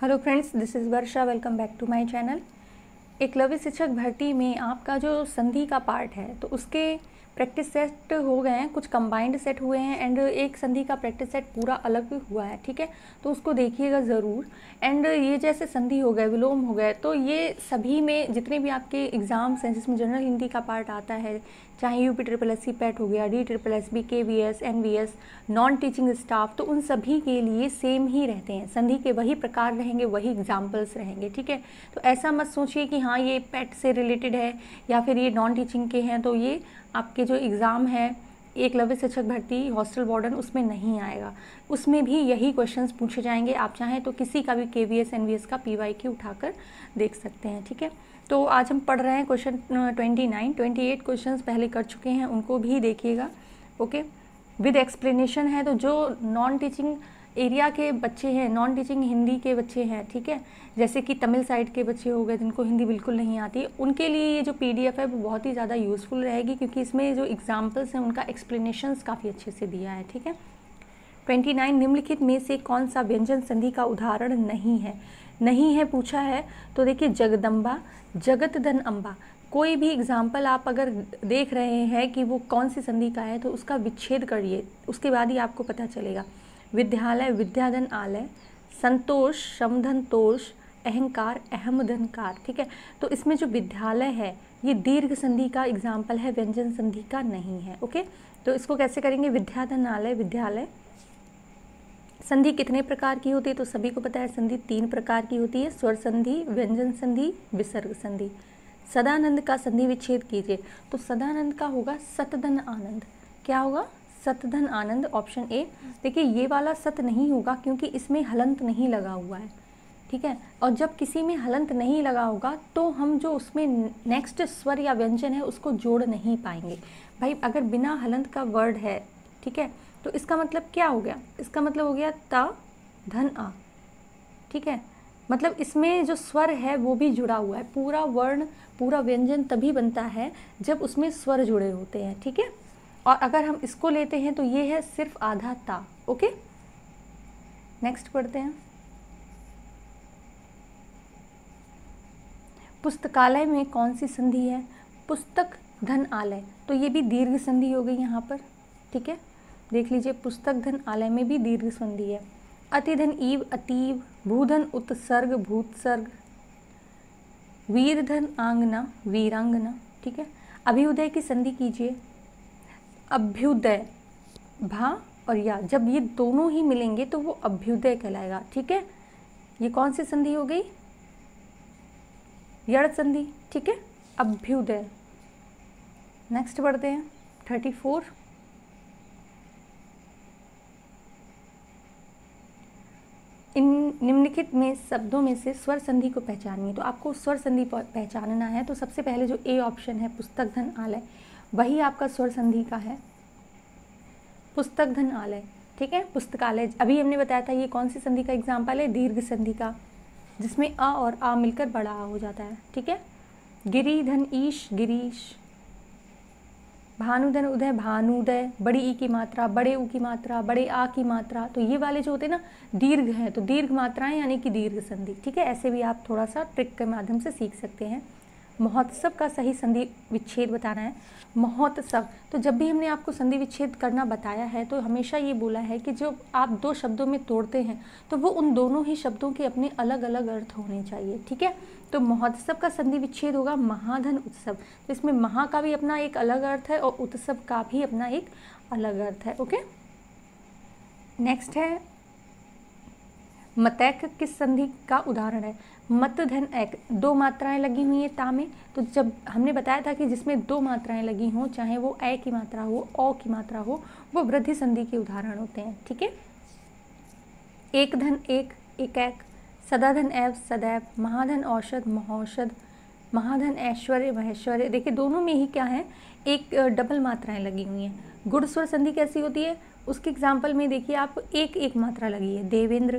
Hello friends, this is Varsha. Welcome back to my channel. Eklavya शिक्षक भर्ती में आपका जो संधि का पार्ट है तो उसके प्रैक्टिस सेट हो गए हैं, कुछ कंबाइंड सेट हुए हैं एंड एक संधि का प्रैक्टिस सेट पूरा अलग भी हुआ है। ठीक है, तो उसको देखिएगा ज़रूर। एंड ये जैसे संधि हो गए, विलोम हो गए, तो ये सभी में जितने भी आपके एग्ज़ाम्स हैं जिसमें जनरल हिंदी का पार्ट आता है, चाहे UPSSC पैट हो गया, DSSSB, KVS, NVS, non teaching staff, तो उन सभी के लिए सेम ही रहते हैं। संधि के वही प्रकार रहेंगे, वही एग्जाम्पल्स रहेंगे। ठीक है, तो ऐसा मत सोचिए कि हाँ ये पैट से रिलेटेड है या फिर ये नॉन टीचिंग के हैं तो ये आपके जो एग्ज़ाम है एकलव्य शिक्षक भर्ती हॉस्टल वार्डन उसमें नहीं आएगा। उसमें भी यही क्वेश्चंस पूछे जाएंगे। आप चाहें तो किसी का भी KVS NVS का PYQ उठाकर देख सकते हैं। ठीक है, तो आज हम पढ़ रहे हैं क्वेश्चन 28 क्वेश्चंस पहले कर चुके हैं, उनको भी देखिएगा। ओके, विद एक्सप्लेनेशन है। तो जो नॉन टीचिंग एरिया के बच्चे हैं, नॉन टीचिंग हिंदी के बच्चे हैं, ठीक है, जैसे कि तमिल साइड के बच्चे हो गए जिनको हिंदी बिल्कुल नहीं आती, उनके लिए ये जो PDF है वो बहुत ही ज़्यादा यूज़फुल रहेगी, क्योंकि इसमें जो एग्जाम्पल्स हैं उनका एक्सप्लेनेशंस काफ़ी अच्छे से दिया है। ठीक है, 29 निम्नलिखित में से कौन सा व्यंजन संधि का उदाहरण नहीं है पूछा है। तो देखिए, जगदम्बा, जगत धन अम्बा, कोई भी एग्जाम्पल आप अगर देख रहे हैं कि वो कौन सी संधि का है तो उसका विच्छेद करिए, उसके बाद ही आपको पता चलेगा। विद्यालय, विद्याधन आलय, संतोष, समधन तोष, अहंकार, अहमधनकार। ठीक है, तो इसमें जो विद्यालय है ये दीर्घ संधि का एग्जाम्पल है, व्यंजन संधि का नहीं है। ओके, तो इसको कैसे करेंगे? विद्याधन आलय, विद्यालय। संधि कितने प्रकार की होती है? तो सभी को पता है संधि 3 प्रकार की होती है, स्वर संधि, व्यंजन संधि, विसर्ग संधि। सदानंद का संधि विच्छेद कीजिए। तो सदानंद का होगा सतधन आनंद। क्या होगा? सतधन आनंद, ऑप्शन ए। देखिए, ये वाला सत नहीं होगा क्योंकि इसमें हलंत नहीं लगा हुआ है। ठीक है, और जब किसी में हलंत नहीं लगा होगा तो हम जो उसमें नेक्स्ट स्वर या व्यंजन है उसको जोड़ नहीं पाएंगे। भाई, अगर बिना हलंत का वर्ड है, ठीक है, तो इसका मतलब क्या हो गया? इसका मतलब हो गया ता धन आ। ठीक है, मतलब इसमें जो स्वर है वो भी जुड़ा हुआ है। पूरा वर्ण, पूरा व्यंजन तभी बनता है जब उसमें स्वर जुड़े होते हैं। ठीक है, और अगर हम इसको लेते हैं तो ये है सिर्फ आधा ता। ओके, नेक्स्ट पढ़ते हैं। पुस्तकालय में कौन सी संधि है? पुस्तक धन आलय, तो ये भी दीर्घ संधि हो गई यहाँ पर। ठीक है, देख लीजिए, पुस्तक धन आलय में भी दीर्घ संधि है। अतिधन ईव, अतीव, भूधन उत्सर्ग, भूतसर्ग, वीरधन आंगना, वीरांगना। ठीक है, अभ्युदय की संधि कीजिए। अभ्युदय, भा और या, जब ये दोनों ही मिलेंगे तो वो अभ्युदय कहलाएगा। ठीक है, ये कौन सी संधि हो गई? यड़ संधि। ठीक है, अभ्युदय। नेक्स्ट पढ़ते हैं 34। इन निम्नलिखित में शब्दों में से स्वर संधि को पहचानिए। तो आपको स्वर संधि पहचानना है। तो सबसे पहले जो ए ऑप्शन है, पुस्तक धन आलय, वही आपका स्वर संधि का है, पुस्तक धन आलय। ठीक है, पुस्तकालय अभी हमने बताया था ये कौन सी संधि का एग्जाम्पल है? दीर्घ संधि का, जिसमें अ और आ मिलकर बड़ा आ हो जाता है। ठीक है, गिरी धन ईश, गिरीश, भानुधन उदय, भानुदय, बड़ी ई की मात्रा, बड़े ऊ की मात्रा, बड़े आ की मात्रा। तो ये वाले जो होते हैं ना दीर्घ हैं, तो दीर्घ मात्राएं यानी कि दीर्घ संधि। ठीक है, ऐसे भी आप थोड़ा सा ट्रिक के माध्यम से सीख सकते हैं। महोत्सव का सही संधि विच्छेद बताना है। महोत्सव, तो जब भी हमने आपको संधि विच्छेद करना बताया है तो हमेशा ये बोला है कि जो आप 2 शब्दों में तोड़ते हैं तो वो उन दोनों ही शब्दों के अपने अलग अलग अर्थ होने चाहिए। ठीक है, तो महोत्सव का संधि विच्छेद होगा महाधन उत्सव। तो इसमें महा का भी अपना एक अलग अर्थ है और उत्सव का भी अपना एक अलग अर्थ है। ओके, नेक्स्ट है मतैक किस संधि का उदाहरण है? मत धन एक, 2 मात्राएं लगी हुई हैं ता में। तो जब हमने बताया था कि जिसमें 2 मात्राएं लगी हों, चाहे वो ए की मात्रा हो, ओ की मात्रा हो, वो वृद्धि संधि के उदाहरण होते हैं। ठीक है, एक धन एक, एक एक, सदाधन एव, सदैव, महाधन औषध, महौषध, महाधन ऐश्वर्य, महेश्वर्य। देखिए, दोनों में ही क्या है, एक डबल मात्राएं लगी हुई हैं। गुण स्वर संधि कैसी होती है? उसके एग्जाम्पल में देखिए, आप एक मात्रा लगी है, देवेंद्र।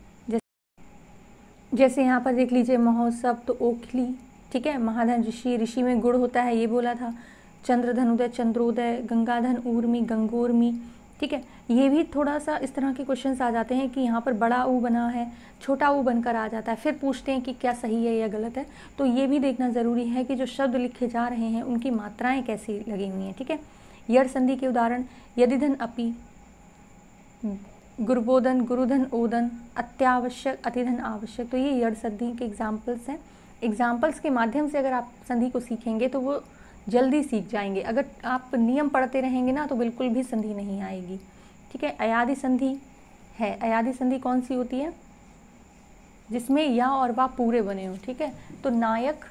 जैसे यहाँ पर देख लीजिए, महोत्सव तो ओखली। ठीक है, महाधन ऋषि, ऋषि में गुण होता है, ये बोला था। चंद्रधन उदय, चंद्रोदय, गंगाधन ऊर्मी, गंगोर्मी, ठीक है। ये भी थोड़ा सा इस तरह के क्वेश्चंस आ जाते हैं कि यहाँ पर बड़ा ऊ बना है, छोटा ऊ बनकर आ जाता है, फिर पूछते हैं कि क्या सही है या गलत है। तो ये भी देखना ज़रूरी है कि जो शब्द लिखे जा रहे हैं उनकी मात्राएं कैसी लगी हुई हैं। ठीक है। यड़ संधि के उदाहरण यदिधन अपि, गुरुबोधन गुरुधन ओदन, अत्यावश्यक अतिधन आवश्यक। तो ये यड़ संधि के एग्जाम्पल्स हैं। एग्जाम्पल्स के माध्यम से अगर आप संधि को सीखेंगे तो वो जल्दी सीख जाएंगे। अगर आप नियम पढ़ते रहेंगे ना तो बिल्कुल भी संधि नहीं आएगी। ठीक है। अयादि संधि है। अयादि संधि कौन सी होती है? जिसमें या और वा पूरे बने हो। ठीक है। तो नायक,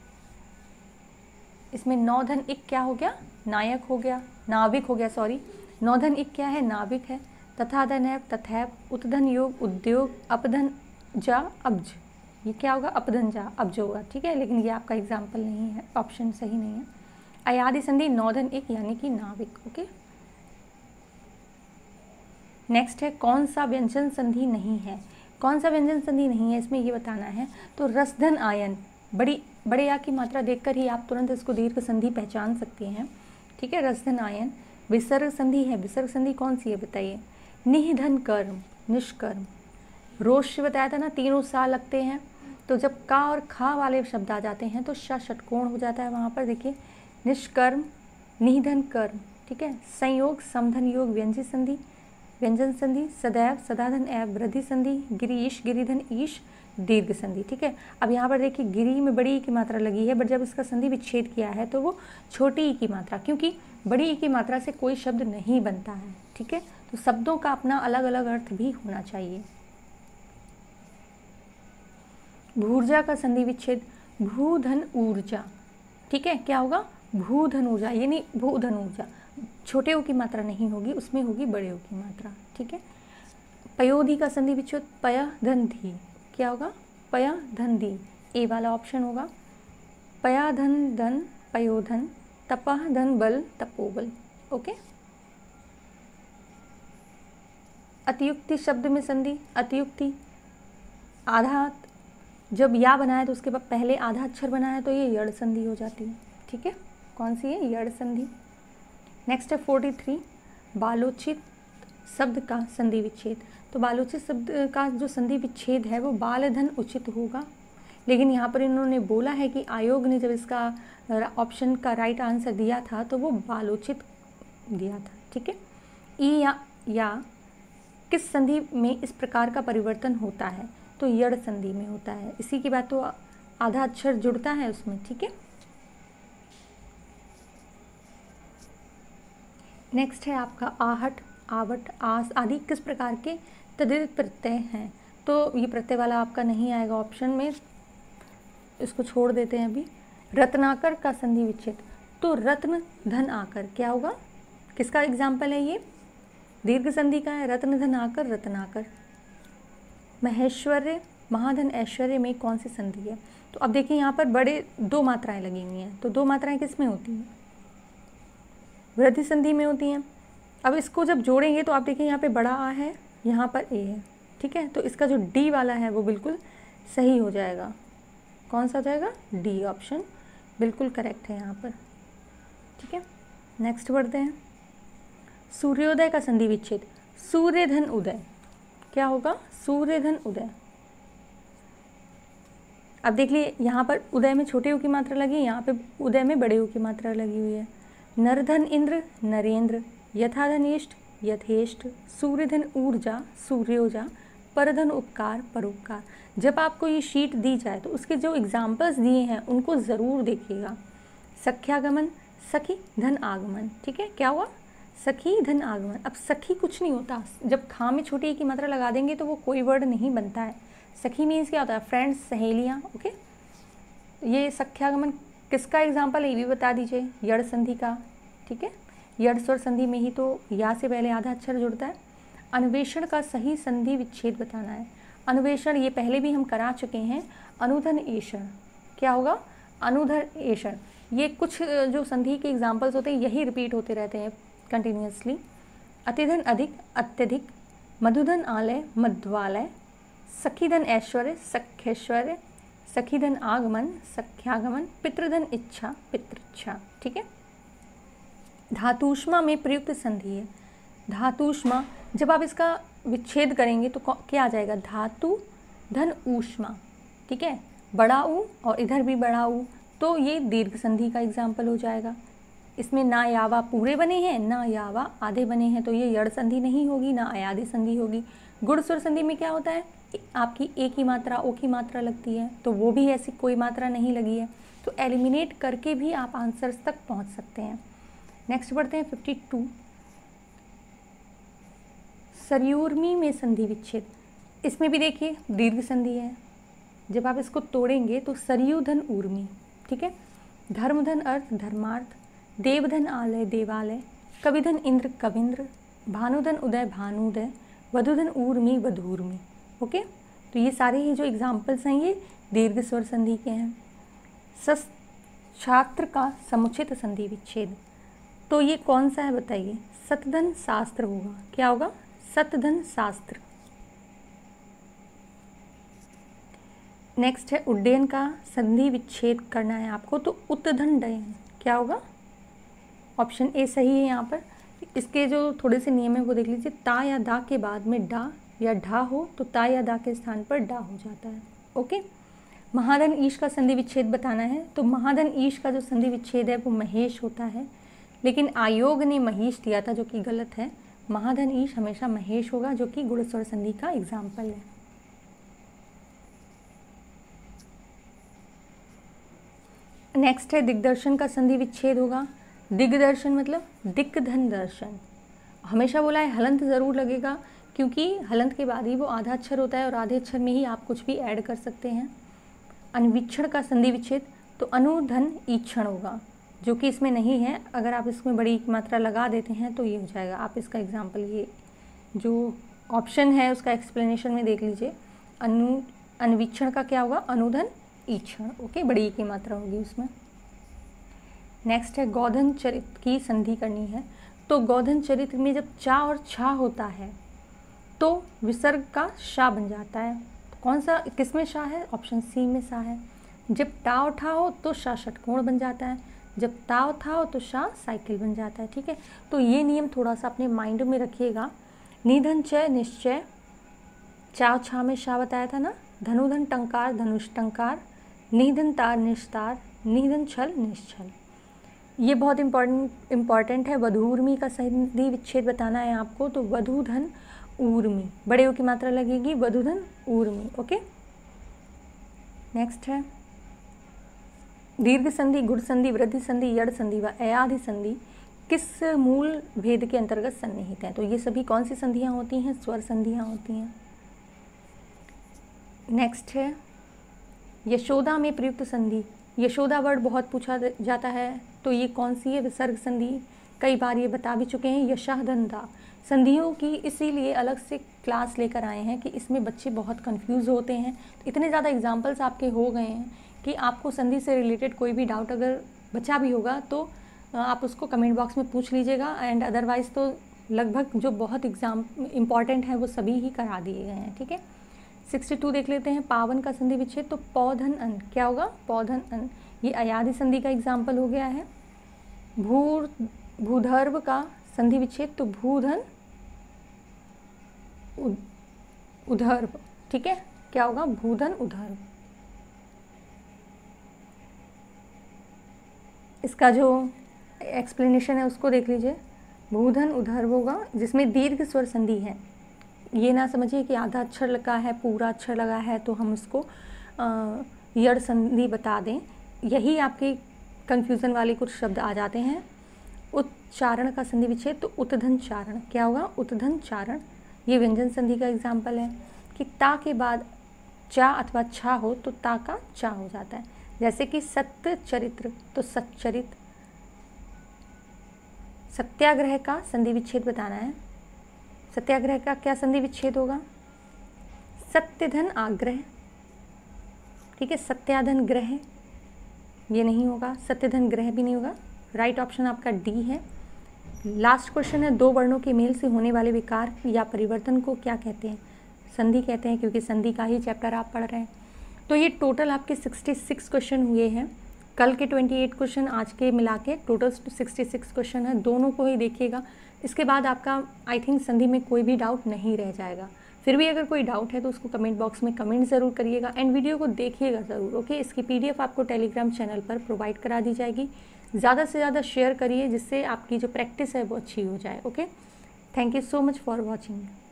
इसमें नौधन इक क्या हो गया? नायक हो गया, नाविक हो गया, सॉरी। नौधन इक क्या है? नाविक है। तथाधन है, तथैव। उत्धन योग उद्योग, अपधन जा अब्ज। ये क्या होगा? अपधन जा अब्ज होगा। ठीक है। लेकिन ये आपका एग्जाम्पल नहीं है, ऑप्शन सही नहीं है। अयादि संधि नौधन एक यानी कि नाविक। ओके। नेक्स्ट है कौन सा व्यंजन संधि नहीं है? कौन सा व्यंजन संधि नहीं है इसमें ये बताना है। तो रसधन आयन, बड़े या की मात्रा देखकर ही आप तुरंत इसको दीर्घ संधि पहचान सकते हैं। ठीक है। रसधन आयन। विसर्ग संधि है। विसर्ग संधि कौन सी है बताइए? निधन कर्म, निष्कर्म। रोश बताया था ना, तीनों सा लगते हैं। तो जब का और खा वाले शब्द आ जाते हैं तो श षटकोण हो जाता है वहाँ पर। देखिए, निष्कर्म, निधन कर्म। ठीक है। संयोग, समधन योग, व्यंजन संधि, व्यंजन संधि। सदैव, सदाधन एव, वृद्धि संधि। गिरीश, गिरिधन ईश, दीर्घ संधि। ठीक है। अब यहाँ पर देखिए गिरी में बड़ी ई की मात्रा लगी है, बट जब इसका संधि विच्छेद किया है तो वो छोटी ई की मात्रा, क्योंकि बड़ी ई की मात्रा से कोई शब्द नहीं बनता है। ठीक है। तो शब्दों का अपना अलग अलग अर्थ भी होना चाहिए। भूर्जा का संधि विच्छेद, भूधन ऊर्जा। ठीक है। क्या होगा? भूधन ऊर्जा, यानी भूधन ऊर्जा। छोटे ओ की मात्रा नहीं होगी, उसमें होगी बड़े ओ की मात्रा। ठीक है। पयोधि का संधि विच्छेद, पय धन धी। क्या होगा? पय धन धी, ए वाला ऑप्शन होगा। पया धन धन, पयोधन। तपह धन बल, तपोबल। ओके। अतियुक्ति शब्द में संधि, अतियुक्ति आधा, जब या बनाया तो उसके बाद पहले आधा अक्षर बनाया तो ये यड़ संधि हो जाती है। ठीक है। कौन सी है? यड़ संधि। नेक्स्ट है 43, बालोचित शब्द का संधि विच्छेद। तो बालोचित शब्द का जो संधि विच्छेद है वो बाल धन उचित होगा, लेकिन यहाँ पर इन्होंने बोला है कि आयोग ने जब इसका ऑप्शन का राइट आंसर दिया था तो वो बालोचित दिया था। ठीक है। ई या किस संधि में इस प्रकार का परिवर्तन होता है? तो यड़ संधि में होता है। इसी की बात, तो आधा अक्षर जुड़ता है उसमें। ठीक है। नेक्स्ट है आपका आहट, आवट, आस आदि किस प्रकार के तद्धित प्रत्यय हैं? तो ये प्रत्यय वाला आपका नहीं आएगा ऑप्शन में, इसको छोड़ देते हैं अभी। रत्नाकर का संधि विच्छेद, तो रत्न धन आकर क्या होगा? किसका एग्जाम्पल है ये? दीर्घ संधि का है। रत्न धन आकर, रत्नाकर। महेश्वर्य, महाधन ऐश्वर्य में कौन सी संधि है? तो अब देखिए यहाँ पर बड़े दो मात्राएं लगी हुई हैं, तो दो मात्राएं किस में होती हैं? वृद्धि संधि में होती हैं। अब इसको जब जोड़ेंगे तो आप देखिए यहाँ पे बड़ा आ है, यहाँ पर ए है। ठीक है। तो इसका जो डी वाला है वो बिल्कुल सही हो जाएगा। कौन सा हो जाएगा? डी ऑप्शन बिल्कुल करेक्ट है यहाँ पर। ठीक है। नेक्स्ट बढ़ते हैं। सूर्योदय का संधि विच्छेद, सूर्यधन उदय। क्या होगा? सूर्यधन उदय। अब देख लिए यहाँ पर उदय में छोटे ऊ की मात्रा लगी, यहाँ पे उदय में बड़े ऊ की मात्रा लगी हुई है। नरधन इंद्र, नरेंद्र। यथाधन इष्ट, यथेष्ट। सूर्यधन ऊर्जा, सूर्योजा। परधन उपकार, परोपकार। जब आपको ये शीट दी जाए तो उसके जो एग्जाम्पल्स दिए हैं उनको ज़रूर देखिएगा। सख्यागमन, सखी धन आगमन। ठीक है। क्या हुआ? सखी धन आगमन। अब सखी कुछ नहीं होता, जब खा में छोटी ई की मात्रा लगा देंगे तो वो कोई वर्ड नहीं बनता है। सखी मीन्स क्या होता है? फ्रेंड्स, सहेलियाँ। ओके। ये सख्यागमन किसका एग्जाम्पल है ये भी बता दीजिए। यड़ संधि का। ठीक है। यड़ स्वर संधि में ही तो या से पहले आधा अक्षर जुड़ता है। अन्वेषण का सही संधि विच्छेद बताना है। अन्वेषण ये पहले भी हम करा चुके हैं। अनुधन एषण। क्या होगा? अनुधन एषण। ये कुछ जो संधि के एग्जाम्पल्स होते हैं यही रिपीट होते रहते हैं कंटिन्यूसली। अतिधन अधिक, अत्यधिक। मधुधन आलय, मध्वालय। सखीधन ऐश्वर्य, सख्यैश्वर्य। सखीधन आगमन, सख्यागमन। पितृधन इच्छा, पितृच्छा। ठीक है। धातुष्मा में प्रयुक्त संधि है। धातुष्मा, जब आप इसका विच्छेद करेंगे तो क्या आ जाएगा, धातु धन ऊष्मा, ठीक है, बड़ा ऊ और इधर भी बड़ा ऊ, तो ये दीर्घ संधि का एग्जाम्पल हो जाएगा। इसमें ना यावा पूरे बने हैं ना यावा आधे बने हैं, तो ये यड़ संधि नहीं होगी ना अयादि संधि होगी। गुण स्वर संधि में क्या होता है, आपकी एक ही मात्रा ओ की मात्रा लगती है, तो वो भी ऐसी कोई मात्रा नहीं लगी है, तो एलिमिनेट करके भी आप आंसर्स तक पहुंच सकते हैं। नेक्स्ट बढ़ते हैं 52, सरयूर्मी में संधि विच्छेद। इसमें भी देखिए दीर्घ संधि है, जब आप इसको तोड़ेंगे तो सरयू धन ऊर्मी, ठीक है, धर्म धन अर्थ धर्मार्थ, देवधन आलय देवालय, कविधन इंद्र कविंद्र, भानुधन उदय भानुदय, वधुधन ऊर्मी वधूर्मी। ओके, तो ये सारे ही जो एग्जाम्पल्स हैं ये दीर्घ स्वर संधि के हैं। छात्र का समुचित संधि विच्छेद, तो ये कौन सा है बताइए, सतधन शास्त्र होगा। क्या होगा, सतधन शास्त्र। नेक्स्ट है उड्डयन का संधि विच्छेद करना है आपको, तो उत्तधन डयन, क्या होगा, ऑप्शन ए सही है यहाँ पर। इसके जो थोड़े से नियम है वो देख लीजिए, ता या दा के बाद में डा या ढा हो तो ता या दा के स्थान पर डा हो जाता है। ओके, महाधन ईश का संधि विच्छेद बताना है, तो महाधन ईश का जो संधि विच्छेद है वो महेश होता है, लेकिन आयोग ने महेश दिया था जो कि गलत है। महाधन ईश हमेशा महेश होगा, जो कि गुण स्वर संधि का एग्जाम्पल है। नेक्स्ट है दिग्दर्शन का संधि विच्छेद होगा। दिग्दर्शन मतलब दिग्धन दर्शन, हमेशा बोला है हलंत ज़रूर लगेगा, क्योंकि हलंत के बाद ही वो आधा अक्षर होता है और आधे अक्षर में ही आप कुछ भी ऐड कर सकते हैं। अन्वीक्षण का संधि विच्छेद, तो अनुधन ईक्षण होगा, जो कि इसमें नहीं है। अगर आप इसमें बड़ी मात्रा लगा देते हैं तो ये हो जाएगा। आप इसका एग्जाम्पल ये जो ऑप्शन है उसका एक्सप्लेनेशन में देख लीजिए। अन्वीक्षण का क्या होगा, अनुधन ईक्षण। ओके, बड़ी की मात्रा होगी उसमें। नेक्स्ट है गौधन चरित्र की संधि करनी है, तो गौधन चरित्र में जब चा और छा होता है तो विसर्ग का शा बन जाता है। तो कौन सा किस में शा है, ऑप्शन सी में शा है। जब टा और ठा हो तो शा षटकोण बन जाता है, जब ता और था हो तो शा साइकिल बन जाता है। ठीक है, तो ये नियम थोड़ा सा अपने माइंड में रखिएगा। निधन चय निश्चय, चा छा में शा बताया था ना, धनुधन टंकार धनुष टंकार, निधन तार निस्तार, निधन छल निश्छल। ये बहुत इम्पॉर्टेंट है। वधूर्मी का संधि विच्छेद बताना है आपको, तो वधूधन ऊर्मी, बड़े ओ की मात्रा लगेगी, वधूधन ऊर्मी। ओके, नेक्स्ट है दीर्घ संधि, गुण संधि, वृद्धि संधि, यड़ संधि व अयाधि संधि किस मूल भेद के अंतर्गत सन्निहित हैं। तो ये सभी कौन सी संधियाँ होती हैं, स्वर संधियाँ होती हैं। नेक्स्ट है यशोदा में प्रयुक्त संधि। यशोदा वर्ड बहुत पूछा जाता है, तो ये कौन सी है, विसर्ग संधि। कई बार ये बता भी चुके हैं। यशाधंधा संधियों की इसीलिए अलग से क्लास लेकर आए हैं कि इसमें बच्चे बहुत कंफ्यूज होते हैं। इतने ज़्यादा एग्जाम्पल्स आपके हो गए हैं कि आपको संधि से रिलेटेड कोई भी डाउट अगर बचा भी होगा तो आप उसको कमेंट बॉक्स में पूछ लीजिएगा। एंड अदरवाइज़ तो लगभग जो बहुत इम्पॉर्टेंट है वो सभी ही करा दिए गए हैं। ठीक है, 62 देख लेते हैं। पावन का संधि विच्छेद, तो पौधन अन, क्या होगा, पौधन अन। ये अयाधि संधि का एग्जाम्पल हो गया है। भूधर्व का संधि विच्छेद, तो भूधन उधर्व। ठीक है, क्या होगा, भूधन उधर्व। इसका जो एक्सप्लेनेशन है उसको देख लीजिए। भूधन उधर्व होगा जिसमें दीर्घ स्वर संधि है। ये ना समझिए कि आधा अक्षर लगा है पूरा अक्षर लगा है तो हम उसको यड़ संधि बता दें, यही आपके कन्फ्यूज़न वाले कुछ शब्द आ जाते हैं। उच्चारण का संधि विच्छेद, तो उत्धन चारण, क्या होगा, उत्धन चारण। ये व्यंजन संधि का एग्जाम्पल है कि ता के बाद चा अथवा छा हो तो ता का चा हो जाता है। जैसे कि सत्य चरित्र, तो सच्चरित। सत्याग्रह का संधि विच्छेद बताना है। सत्याग्रह का क्या संधि विच्छेद होगा, सत्यधन आग्रह। ठीक है, सत्याधन ग्रह ये नहीं होगा, सत्यधन ग्रह भी नहीं होगा। राइट ऑप्शन आपका डी है। लास्ट क्वेश्चन है, दो वर्णों के मेल से होने वाले विकार या परिवर्तन को क्या कहते हैं। संधि कहते हैं, क्योंकि संधि का ही चैप्टर आप पढ़ रहे हैं। तो ये टोटल आपके 66 क्वेश्चन हुए हैं। कल के 28 क्वेश्चन, आज के मिला के टोटल 66 क्वेश्चन है। दोनों को ही देखिएगा, इसके बाद आपका आई थिंक संधि में कोई भी डाउट नहीं रह जाएगा। फिर भी अगर कोई डाउट है तो उसको कमेंट बॉक्स में कमेंट ज़रूर करिएगा एंड वीडियो को देखिएगा ज़रूर। ओके, इसकी PDF आपको टेलीग्राम चैनल पर प्रोवाइड करा दी जाएगी। ज़्यादा से ज़्यादा शेयर करिए जिससे आपकी जो प्रैक्टिस है वो अच्छी हो जाए। Okay, thank you so much for watching.